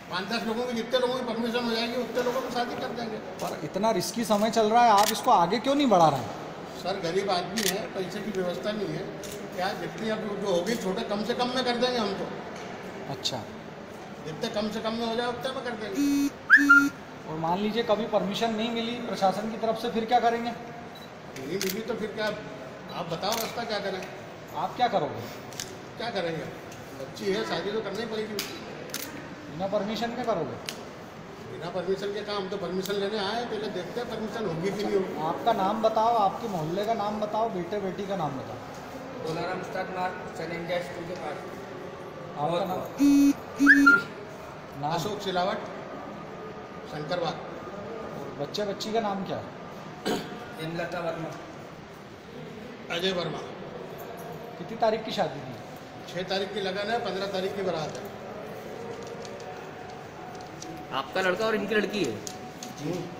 5-10 लोगों की, जितने लोगों की परमिशन हो जाएगी उतने लोगों की शादी कर देंगे। पर इतना रिस्की समय चल रहा है, आप इसको आगे क्यों नहीं बढ़ा रहे हैं? सर गरीब आदमी है, पैसे की व्यवस्था नहीं है, क्या जितनी अब जो होगी छोटे कम से कम में कर देंगे हम तो। अच्छा, जितने कम से कम में हो जाए उतने में कर देंगे। और मान लीजिए कभी परमिशन नहीं मिली प्रशासन की तरफ से, फिर क्या करेंगे? नहीं मिली तो फिर क्या, आप बताओ रास्ता क्या करें। आप क्या करोगे? क्या करेंगे, बच्ची है, शादी तो करनी पड़ेगी। बिना परमिशन के करोगे? बिना परमिशन के काम, तो परमिशन लेने आए, पहले देखते हैं परमिशन होगी कि नहीं होगी। आपका नाम बताओ, आपके मोहल्ले का नाम बताओ, बेटे बेटी का नाम बताओ। बोलाराम उस्ताद मार्ग सन इंडिया स्कूल के पास। आपका नाम? नाम? अशोक सिलावट, शंकरबाग। और बच्चे बच्ची का नाम क्या है? हेमलता वर्मा। अजय वर्मा। कितनी तारीख की शादी थी? 6 तारीख की लगन है, 15 तारीख की बारात है। आपका लड़का और इनकी लड़की है?